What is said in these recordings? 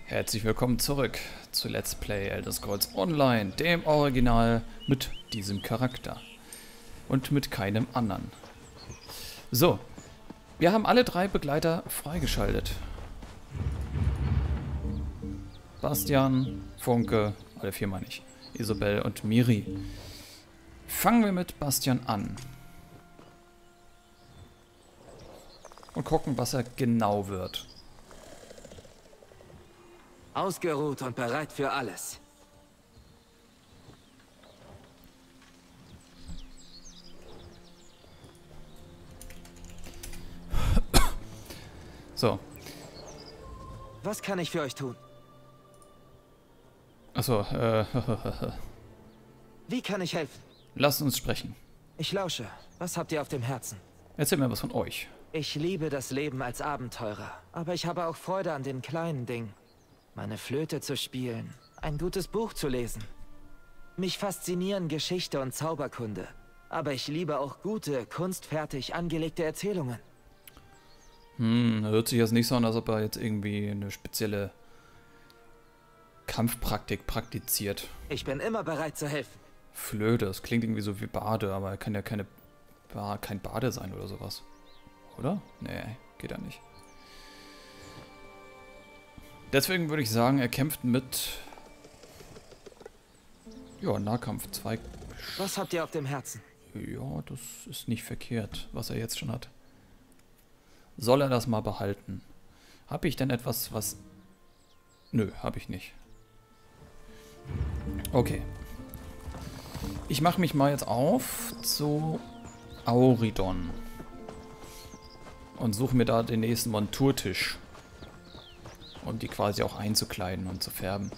Herzlich willkommen zurück zu Let's Play Elder Scrolls Online, dem Original mit diesem Charakter und mit keinem anderen. So, wir haben alle drei Begleiter freigeschaltet. Bastian, Funke, alle vier meine ich, Isobel und Miri. Fangen wir mit Bastian an. Und gucken, was er genau wird. Ausgeruht und bereit für alles. So. Was kann ich für euch tun? Achso, Wie kann ich helfen? lasst uns sprechen. Ich lausche. Was habt ihr auf dem Herzen? Erzähl mir was von euch. Ich liebe das Leben als Abenteurer, aber ich habe auch Freude an den kleinen Dingen. Meine Flöte zu spielen, ein gutes Buch zu lesen. Mich faszinieren Geschichte und Zauberkunde, aber ich liebe auch gute, kunstfertig angelegte Erzählungen. Hört sich jetzt nicht so an, als ob er jetzt irgendwie eine spezielle Kampfpraktik praktiziert. Ich bin immer bereit zu helfen. Flöte, das klingt irgendwie so wie Bade, aber er kann ja kein Bade sein oder sowas. Oder? Nee, geht ja nicht. Deswegen würde ich sagen, er kämpft mit... Ja, Nahkampf 2. Was habt ihr auf dem Herzen? Ja, das ist nicht verkehrt, was er jetzt schon hat. Soll er das mal behalten? Habe ich denn etwas, was... Nö, habe ich nicht. Okay. Ich mache mich mal jetzt auf zu Auridon. Und suche mir da den nächsten Monturtisch. Um die quasi auch einzukleiden und zu färben.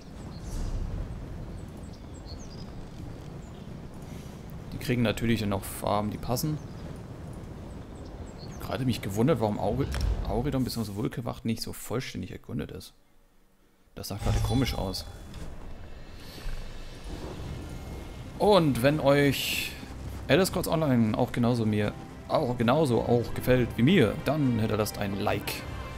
Die kriegen natürlich dann auch Farben, die passen. Ich habe gerade mich gewundert, warum Auridon bzw. Wulkewacht nicht so vollständig erkundet ist. Das sah gerade komisch aus. Und wenn euch Elder Scrolls Online auch genauso gefällt wie mir, dann hinterlasst ein Like.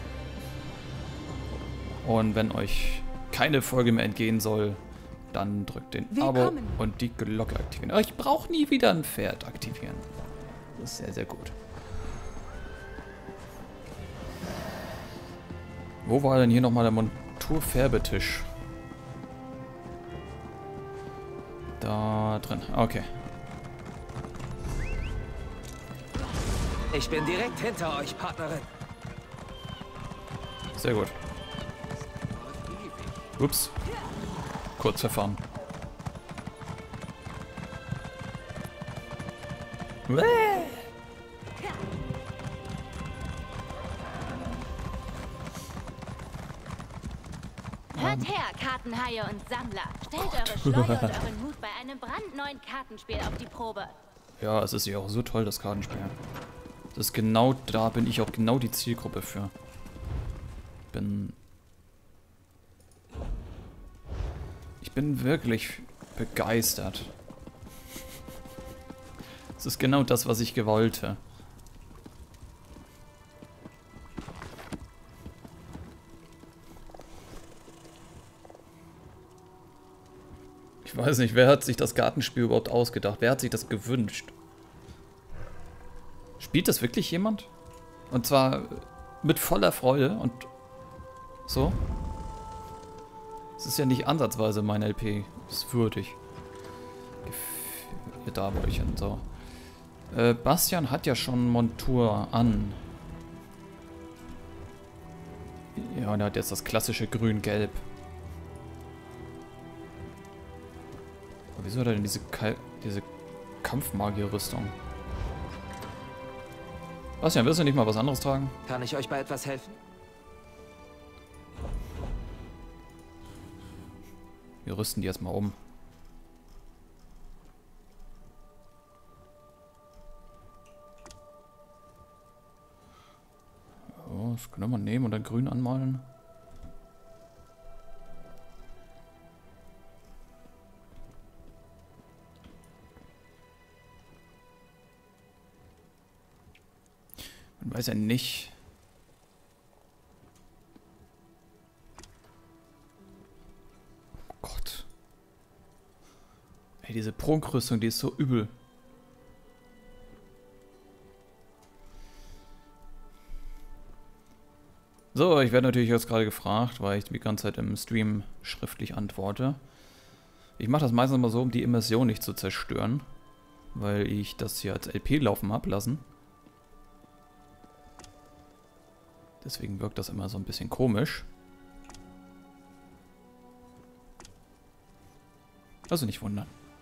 Und wenn euch keine Folge mehr entgehen soll, dann drückt den Abo und die Glocke aktivieren. Aber ich brauche nie wieder ein Pferd aktivieren. Das ist sehr, sehr gut. Wo war denn hier nochmal der Monturfärbetisch? Da drin. Okay. Ich bin direkt hinter euch, Partnerin. Sehr gut. Ups. Kurz verfahren. Hört her, Kartenhaie und Sammler. Stellt eure Schleue und euren Mut bei einem brandneuen Kartenspiel auf die Probe. Ja, es ist ja auch so toll, das Kartenspiel. Das ist genau, da bin ich auch genau die Zielgruppe für. Ich bin wirklich begeistert. Es ist genau das, was ich gewollte. Ich weiß nicht, wer hat sich das Kartenspiel überhaupt ausgedacht? Wer hat sich das gewünscht? Spielt das wirklich jemand? Und zwar mit voller Freude und so? Es ist ja nicht ansatzweise mein LP. Ist würdig. Da war ich und so. Bastian hat ja schon Montur an. Ja, und er hat jetzt das klassische Grün-Gelb. Aber wieso hat er denn diese Kampfmagier-Rüstung? Bastian, willst du nicht mal was anderes tragen? Kann ich euch bei etwas helfen? Wir rüsten die erstmal um. So, das können wir mal nehmen und dann grün anmalen. Man weiß ja nicht. Gott. Ey, diese Prunkrüstung, die ist so übel. So, ich werde natürlich jetzt gerade gefragt, weil ich die ganze Zeit im Stream schriftlich antworte. Ich mache das meistens mal so, um die Immersion nicht zu zerstören. Weil ich das hier als LP laufen habe lassen. Deswegen wirkt das immer so ein bisschen komisch. Also nicht wundern.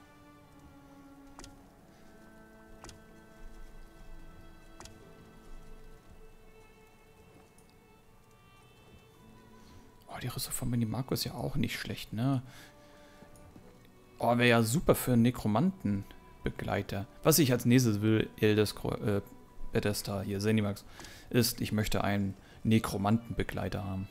Oh, die Rüstung von Minimarco ist ja auch nicht schlecht, ne? Oh, wäre ja super für einen Nekromantenbegleiter. Was ich als nächstes will, Bethesda, hier, Zenimax, ist, ich möchte einen Nekromantenbegleiter haben.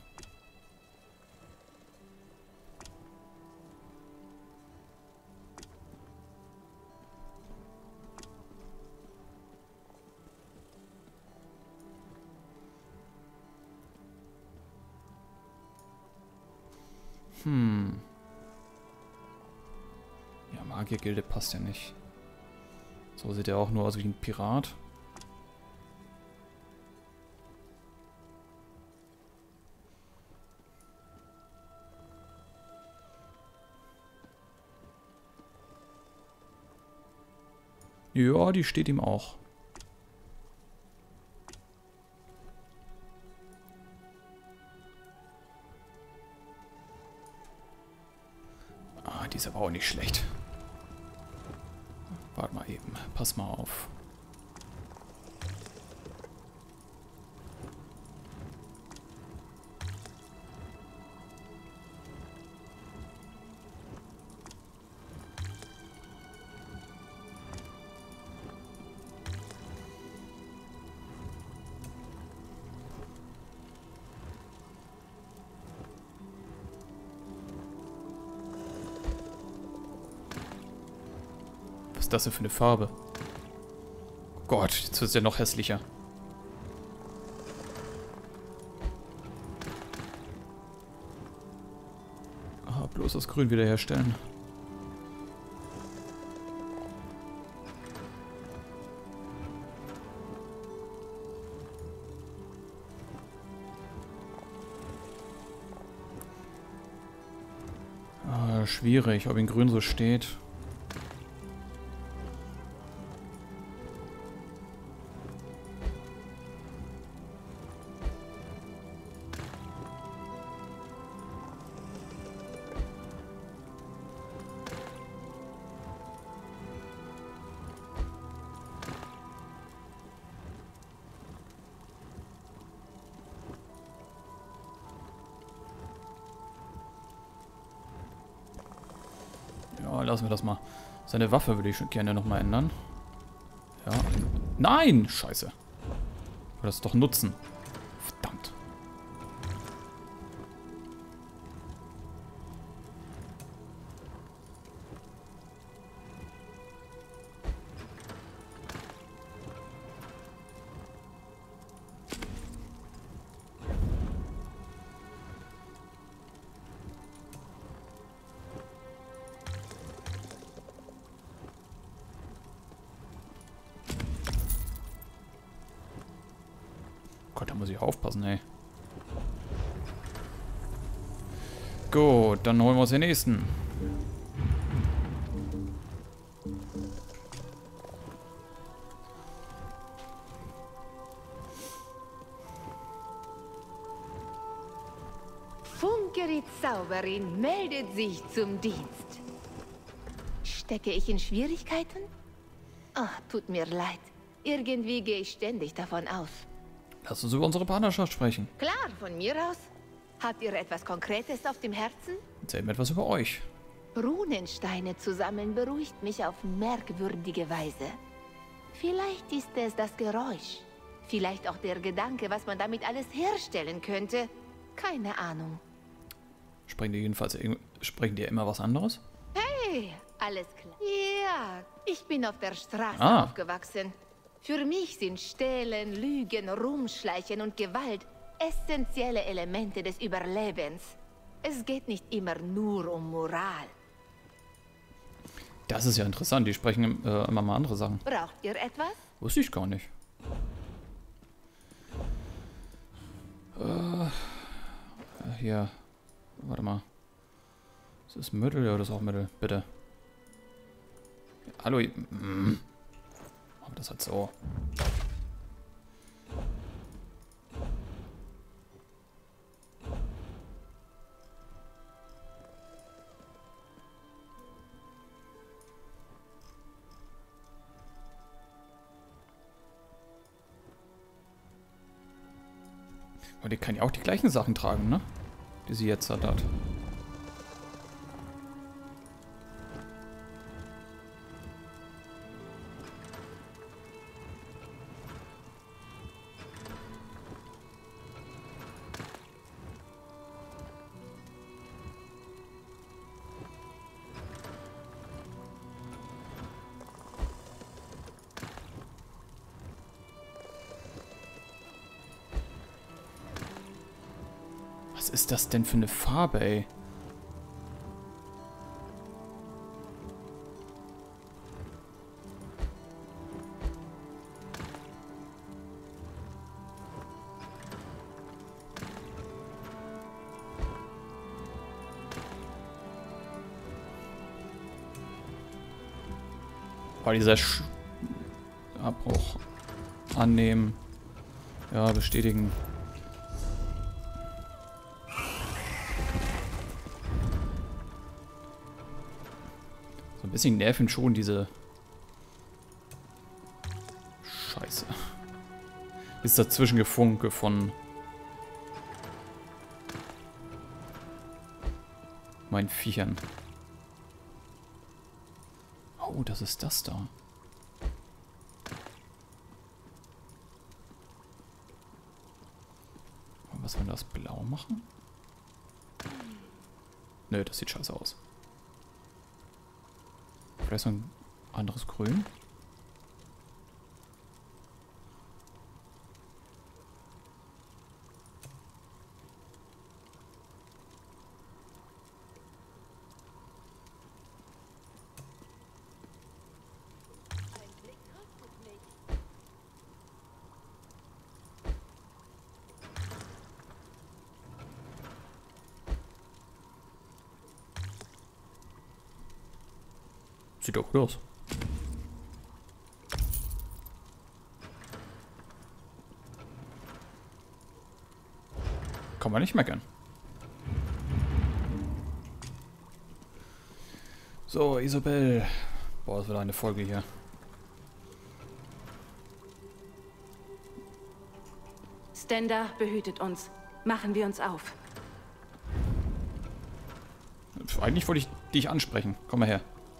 Ja, Magiergilde passt ja nicht. So sieht er auch nur aus wie ein Pirat. Ja, die steht ihm auch. Ah, die ist aber auch nicht schlecht. Warte mal eben, pass mal auf. Was ist das denn für eine Farbe? Gott, jetzt wird es ja noch hässlicher. Ah, bloß das Grün wiederherstellen. Ah, schwierig, ob in Grün so steht. Ja, lassen wir das mal. Seine Waffe würde ich schon gerne nochmal ändern. Ja. Nein! Scheiße. Ich will das doch nutzen. Verdammt. Gott, da muss ich aufpassen, ey. Gut, dann holen wir uns den nächsten. Funke die Zauberin meldet sich zum Dienst. Stecke ich in Schwierigkeiten? Ah, tut mir leid. Irgendwie gehe ich ständig davon aus. Lass uns über unsere Partnerschaft sprechen. Klar, von mir aus. Habt ihr etwas Konkretes auf dem Herzen? Erzähl mir etwas über euch. Runensteine zu sammeln beruhigt mich auf merkwürdige Weise. Vielleicht ist es das Geräusch. Vielleicht auch der Gedanke, was man damit alles herstellen könnte. Keine Ahnung. Sprechen die immer was anderes? Hey, alles klar. Ja, ich bin auf der Straße aufgewachsen. Für mich sind Stehlen, Lügen, Rumschleichen und Gewalt essentielle Elemente des Überlebens. Es geht nicht immer nur um Moral. Das ist ja interessant. Die sprechen immer mal andere Sachen. Braucht ihr etwas? Wusste ich gar nicht. Hier. Warte mal. Ist das Mittel? Ja, das ist auch Mittel. Bitte. Hallo. Aber das hat so. Aber die kann ja auch die gleichen Sachen tragen, ne? Die sie jetzt hat. Was ist das denn für eine Farbe, ey? War dieser Abbruch annehmen. Ja, bestätigen. So ein bisschen nerven schon diese Scheiße. Ist dazwischen Gefunke von meinen Viechern. Oh, das ist das da. Und was, wenn wir das blau machen? Nö, das sieht scheiße aus. Vielleicht so ein anderes Grün? Sieht doch gut aus. Kann man nicht meckern. So, Isabel. Boah, das wird eine Folge hier. Stenda behütet uns. Machen wir uns auf. Eigentlich wollte ich dich ansprechen. Komm mal her.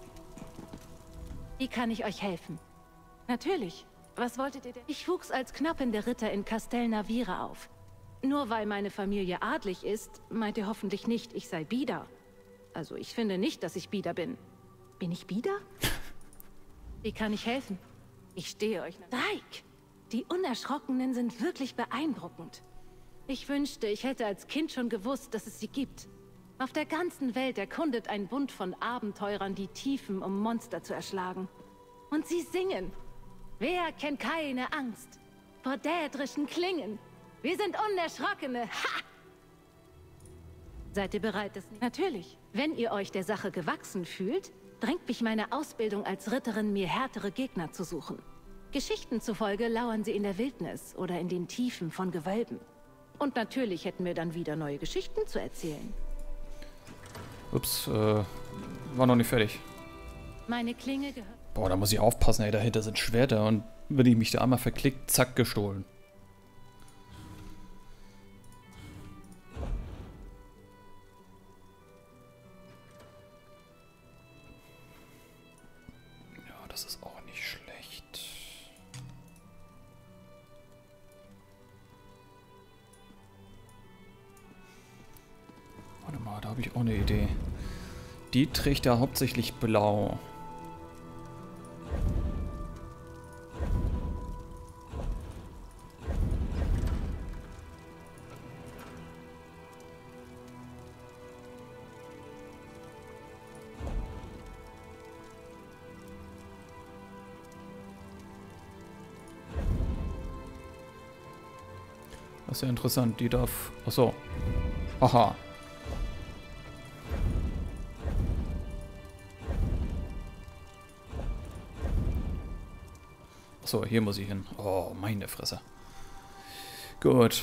Wie kann ich euch helfen? Natürlich. Was wolltet ihr denn? Ich wuchs als knappender Ritter in Castel Navira auf. Nur weil meine Familie adlig ist, meint ihr hoffentlich nicht, ich sei bieder. Also ich finde nicht, dass ich bieder bin. Bin ich bieder? Wie kann ich helfen? Ich stehe euch... Reik! Die Unerschrockenen sind wirklich beeindruckend. Ich wünschte, ich hätte als Kind schon gewusst, dass es sie gibt. Auf der ganzen Welt erkundet ein Bund von Abenteurern die Tiefen, um Monster zu erschlagen. Und sie singen. Wer kennt keine Angst vor dädrischen Klingen? Wir sind Unerschrockene. Ha! Seid ihr bereit? Natürlich. Wenn ihr euch der Sache gewachsen fühlt, drängt mich meine Ausbildung als Ritterin, mir härtere Gegner zu suchen. Geschichten zufolge lauern sie in der Wildnis oder in den Tiefen von Gewölben. Und natürlich hätten wir dann wieder neue Geschichten zu erzählen. Ups, war noch nicht fertig. Meine Klinge gehört... Boah, da muss ich aufpassen, ey, dahinter sind Schwerter und wenn ich mich da einmal verklickt, zack, gestohlen. Ja, das ist auch nicht schlecht. Warte mal, da habe ich auch eine Idee. Die trägt ja hauptsächlich blau. Das ist ja interessant. Die darf... Achso. Aha. Achso, hier muss ich hin. Oh, meine Fresse. Gut.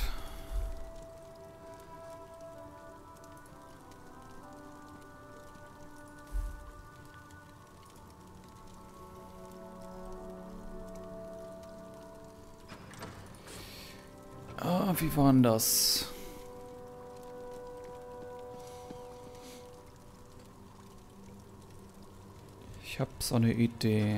Ah, wie war denn das? Ich habe so eine Idee.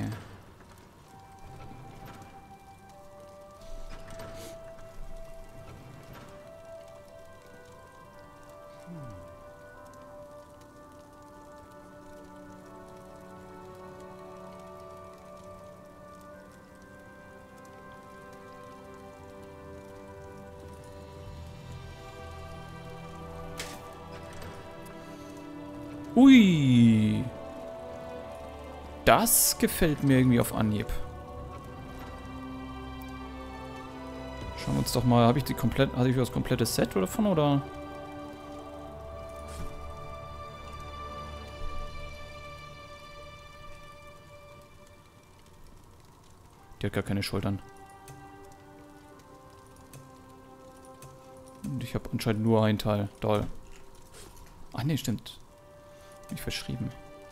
Ui. Das gefällt mir irgendwie auf Anhieb. Schauen wir uns doch mal, hatte ich das komplette Set davon oder? Die hat gar keine Schultern. Und ich habe anscheinend nur ein Teil. Toll. Ach nee, stimmt. Bin ich verschrieben.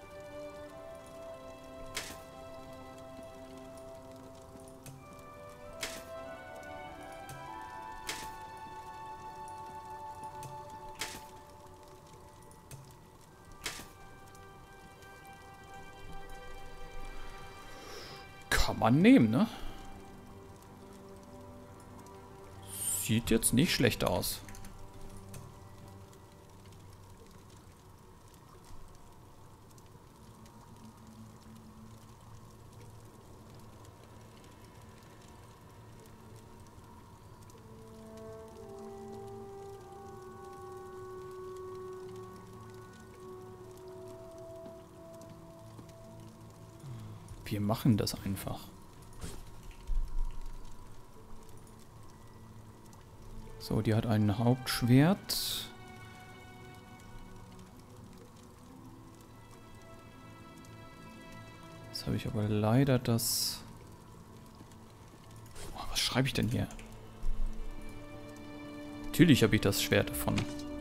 Kann man nehmen, ne? Sieht jetzt nicht schlecht aus. Wir machen das einfach. So, die hat ein Hauptschwert. Jetzt habe ich aber leider das... Oh, was schreibe ich denn hier? Natürlich habe ich das Schwert davon.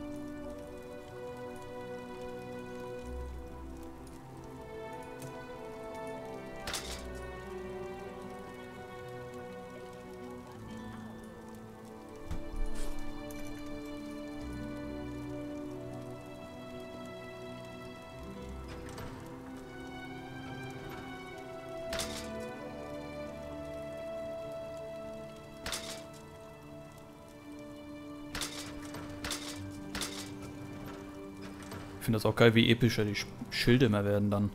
Ich finde das auch geil, wie epischer die Schilde immer werden dann.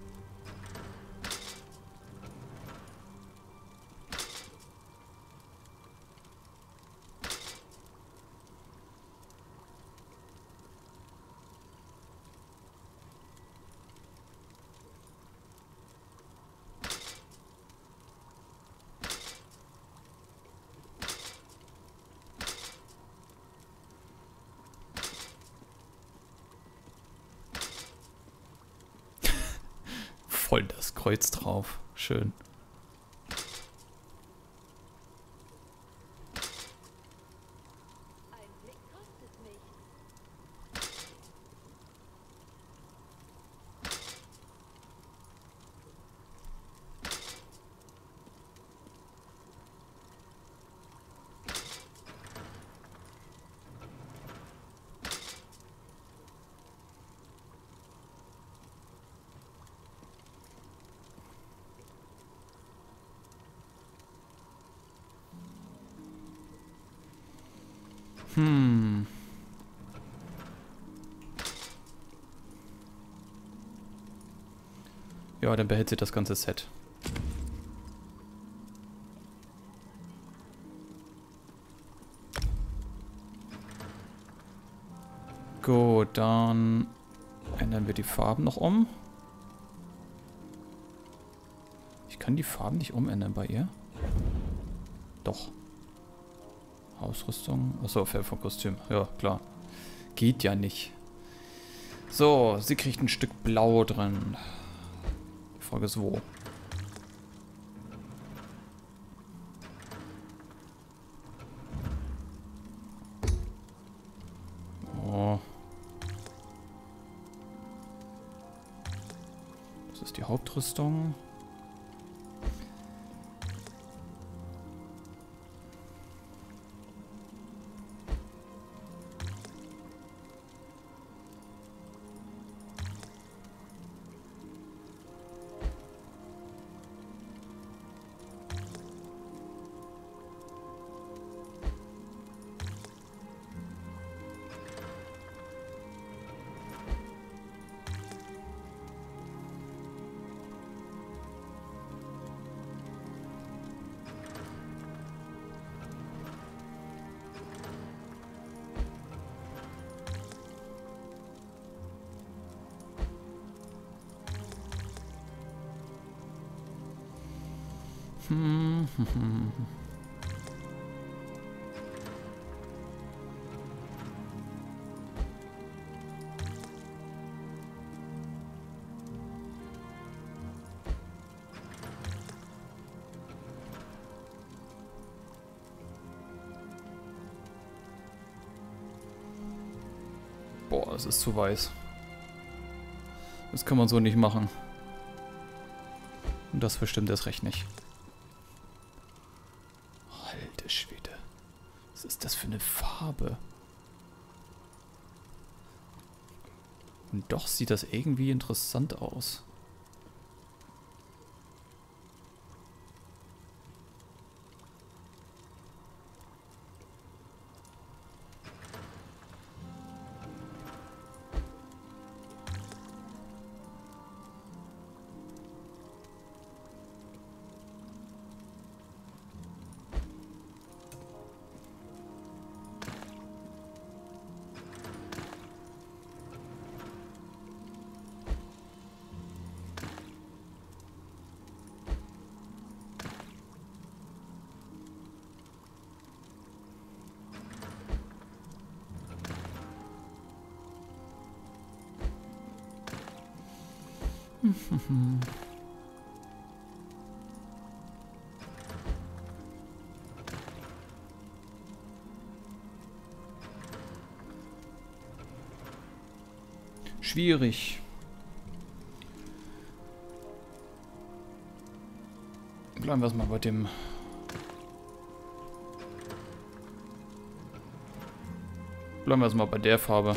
Voll das Kreuz drauf. Schön. Ja, dann behält sie das ganze Set. Gut, dann ändern wir die Farben noch um. Ich kann die Farben nicht umändern bei ihr. Doch. Ausrüstung. Achso, Pfefferkostüm. Ja, klar. Geht ja nicht. So, sie kriegt ein Stück Blau drin. Die Frage ist, wo? Oh. Das ist die Hauptrüstung. Boah, es ist zu weiß. Das kann man so nicht machen. Und das bestimmt erst recht nicht. Alter Schwede. Was ist das für eine Farbe? Und doch sieht das irgendwie interessant aus. Schwierig. Bleiben wir es mal bei dem. Bleiben wir es mal bei der Farbe.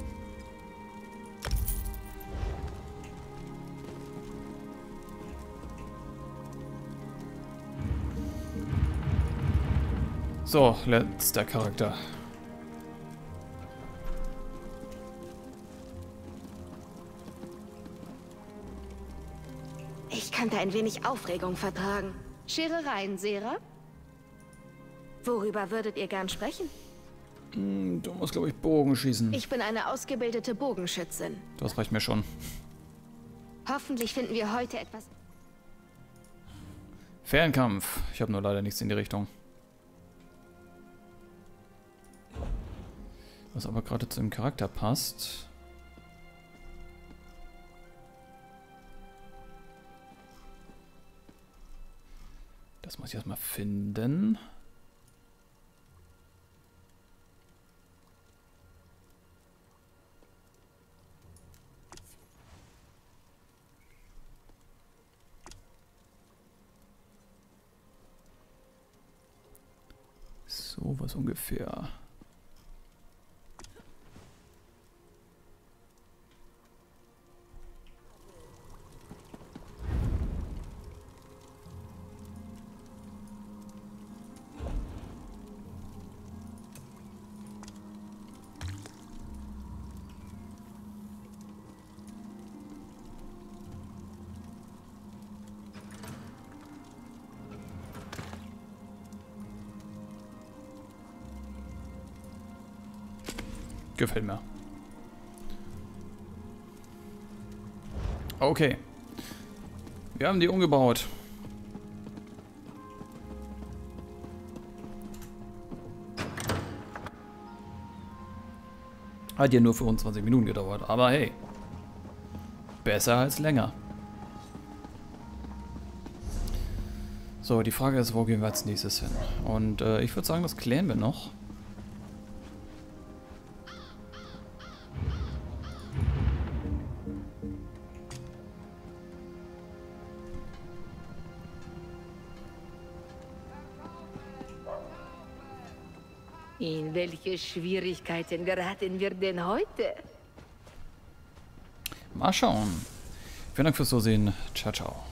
So, letzter Charakter. Ich könnte ein wenig Aufregung vertragen. Scherereien, Sera? Worüber würdet ihr gern sprechen? Du musst, glaube ich, Bogen schießen. Ich bin eine ausgebildete Bogenschützin. Das reicht mir schon. Hoffentlich finden wir heute etwas... Fernkampf. Ich habe nur leider nichts in die Richtung. Was aber gerade zu dem Charakter passt. Das muss ich erstmal finden. So was ungefähr. Gefällt mir. Okay. Wir haben die umgebaut. Hat ja nur 25 Minuten gedauert, aber hey. Besser als länger. So, die Frage ist, wo gehen wir als nächstes hin? Und ich würde sagen, das klären wir noch. In welche Schwierigkeiten geraten wir denn heute? Mal schauen. Vielen Dank fürs Zusehen. Ciao, ciao.